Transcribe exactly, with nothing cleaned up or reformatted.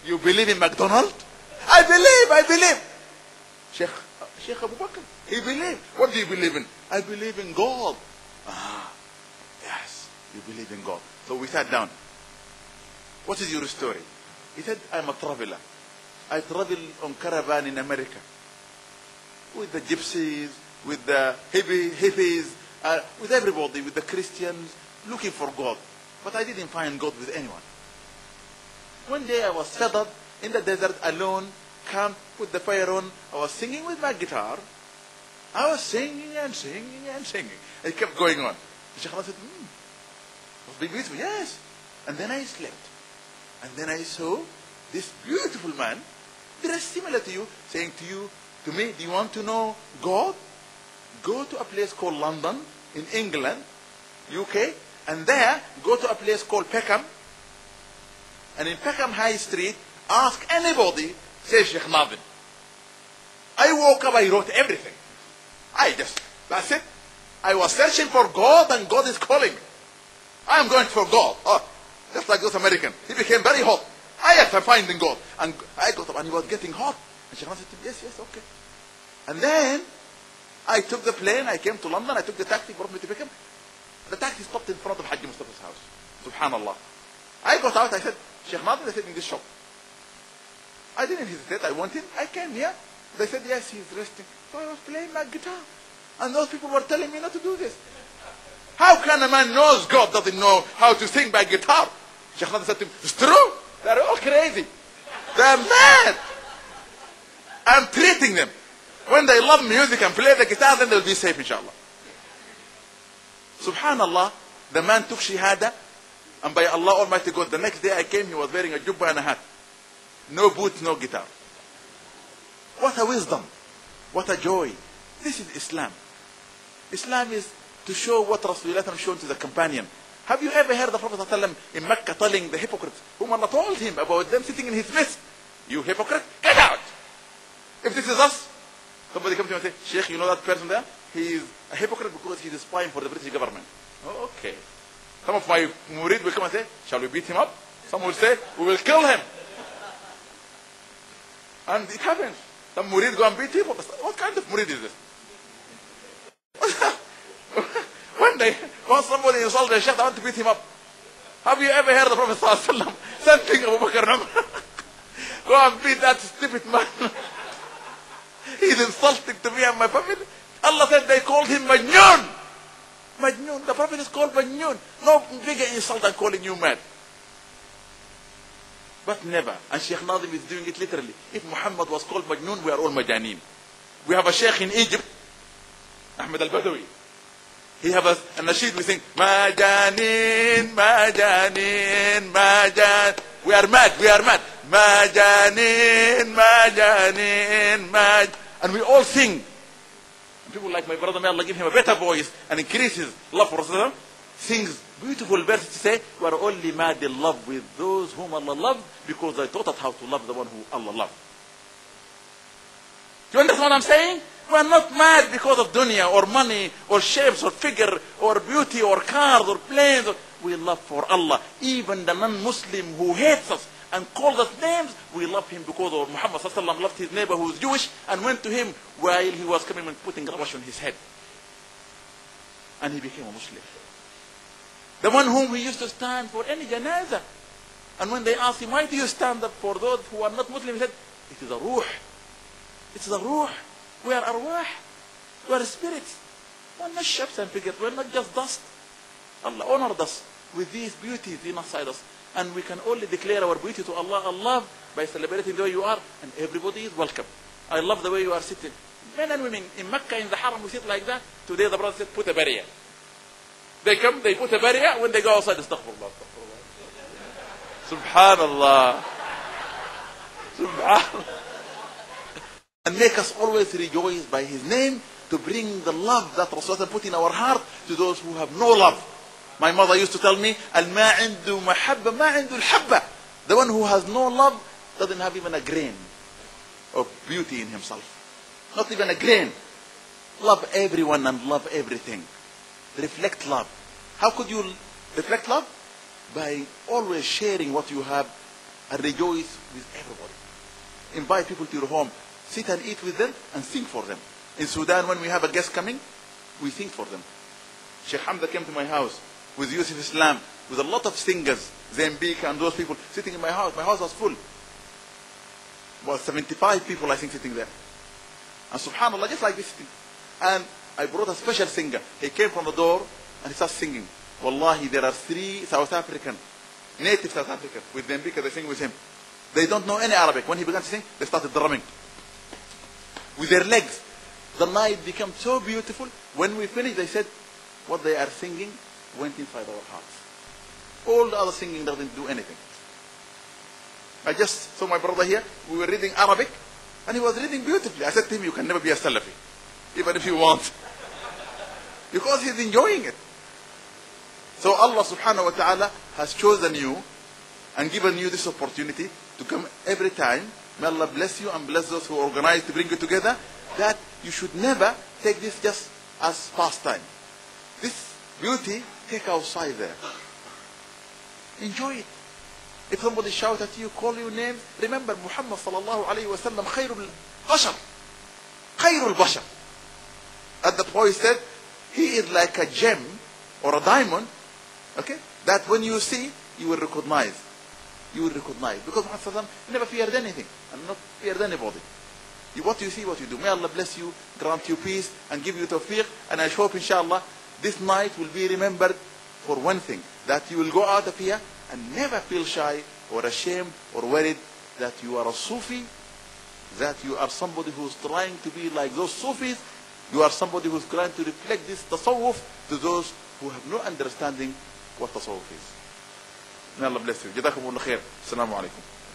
You believe in McDonald's? I believe, I believe. Sheikh, Sheikh Abu Bakr, he believed. What do you believe in? I believe in God. Ah, yes, you believe in God. So we sat down. What is your story? He said, I'm a traveler. I travel on caravan in America. With the gypsies, with the hippie, hippies, uh, with everybody, with the Christians, looking for God. But I didn't find God with anyone. One day I was fed up in the desert alone, camp, put the fire on. I was singing with my guitar. I was singing and singing and singing. It kept going on. The Sheikh said, hmm, it was being beautiful. Yes. And then I slept. And then I saw this beautiful man, dressed similar to you, saying to you, to me, do you want to know God? Go to a place called London in England, U K, and there go to a place called Peckham. And in Peckham High Street, ask anybody, say Sheikh Navid. I woke up, I wrote everything. I just, that's it. I was searching for God and God is calling me. I am going for God. Oh, just like those Americans. He became very hot. I am finding God. And I got up and he was getting hot. And Sheikh Navid said, yes, yes, okay. And then I took the plane, I came to London, I took the taxi, brought me to Peckham. The taxi stopped in front of Haji Mustafa's house. Subhanallah. I got out, I said, Sheikh Navid, I said, in this shop. I didn't hesitate, I went in, I came here. They said, yes, he's resting. So I was playing my guitar. And those people were telling me not to do this. How can a man knows God doesn't know how to sing by guitar? Sheikh Navid said to him, it's true. They're all crazy. They're mad. I'm treating them. When they love music and play the guitar, then they'll be safe, inshallah. Subhanallah, the man took shahada, and by Allah Almighty God, the next day I came, he was wearing a jubba and a hat. No boots, no guitar. What a wisdom. What a joy. This is Islam. Islam is to show what Rasulullah showed to the companion. Have you ever heard the Prophet ﷺ in Mecca telling the hypocrites, whom Allah told him about them sitting in his midst, you hypocrite, get out! If this is us, somebody comes to him and says, Sheikh, you know that person there? He is a hypocrite because he is spying for the British government. Oh, okay. Some of my murid will come and say, shall we beat him up? Some will say, we will kill him. And it happens. Some murid go and beat people. What kind of murid is this? One day, once somebody insulted a sheikh, I want to beat him up. Have you ever heard the Prophet ﷺ sending Abu Bakr and Umar? Go and beat that stupid man. He's insulting to me and my family. Allah said they called him Majnun. Majnun. The Prophet is called Majnun. No bigger insult than calling you mad. But never. And Sheikh Nadim is doing it literally. If Muhammad was called Majnun, we are all Majaneen. We have a sheikh in Egypt, Ahmed al-Badawi. He have a, a nasheed, we sing, Majaneen, Majaneen, Majan. We are mad, we are mad. Majaneen, Majaneen, Maj. And we all sing. And people like my brother, may Allah give him a better voice and increase his love for Rasulullah, sings beautiful verses to say, we are only mad in love with those whom Allah loved because they taught us how to love the one who Allah loved. Do you understand what I'm saying? We are not mad because of dunya or money or shapes or figure or beauty or cars or planes. Or, we love for Allah. Even the non-Muslim who hates us and calls us names, we love him because of Muhammad sallallahu alaihi wasallam loved his neighbor who was Jewish and went to him while he was coming and putting rubbish on his head. And he became a Muslim. The one whom we used to stand for any janazah. And when they asked him, why do you stand up for those who are not Muslim? He said, it is a ruh. It is a ruh. We are arwah. We are spirits. We are not shapes and figures. We are not just dust. Allah honored us with these beauties inside us. And we can only declare our beauty to Allah, Allah, by celebrating the way you are. And everybody is welcome. I love the way you are sitting. Men and women in Mecca, in the Haram, we sit like that. Today the brother said, put a barrier. They come, they put a barrier. When they go outside, astaghfirullah, astaghfirullah. Subhanallah. Subhanallah. And make us always rejoice by his name to bring the love that Rasulullah put in our heart to those who have no love. My mother used to tell me, Al-ma indu mahabba, ma indu al-habba. The one who has no love doesn't have even a grain of beauty in himself. Not even a grain. Love everyone and love everything. Reflect love. How could you reflect love? By always sharing what you have and rejoice with everybody. Invite people to your home. Sit and eat with them and sing for them. In Sudan, when we have a guest coming, we sing for them. Sheikh Hamza came to my house with Yusuf Islam, with a lot of singers, Zambika and those people sitting in my house. My house was full. Well, seventy-five people, I think, sitting there. And subhanAllah, just like this thing. And I brought a special singer. He came from the door and he started singing. Wallahi, there are three South African, native South African, with Zambika, they sing with him. They don't know any Arabic. When he began to sing, they started drumming with their legs. The night became so beautiful. When we finished, they said, what they are singing went inside our hearts. All the other singing doesn't do anything. I just saw my brother here. We were reading Arabic, and he was reading beautifully. I said to him, you can never be a Salafi, even if you want. Because he's enjoying it. So Allah subhanahu wa ta'ala has chosen you and given you this opportunity to come every time. May Allah bless you and bless those who organize to bring you together. That you should never take this just as pastime. This beauty, take outside there. Enjoy it. If somebody shouts at you, call your name, remember Muhammad sallallahu alayhi wa sallam, khairul bashar. Khairul bashar. At the point he said, he is like a gem or a diamond, okay, that when you see, you will recognize. You will recognize. Because Muhammad sallallahu alayhi wa sallam never feared anything and not feared anybody. You, what you see, what you do. May Allah bless you, grant you peace, and give you tawfiq. And I hope, inshallah, this night will be remembered for one thing, that you will go out of here and never feel shy or ashamed or worried that you are a Sufi, that you are somebody who's trying to be like those Sufis. You are somebody who's trying to reflect this tasawwuf to those who have no understanding what tasawwuf is. May Allah bless you. Jazakumullah khair. Assalamu alaikum.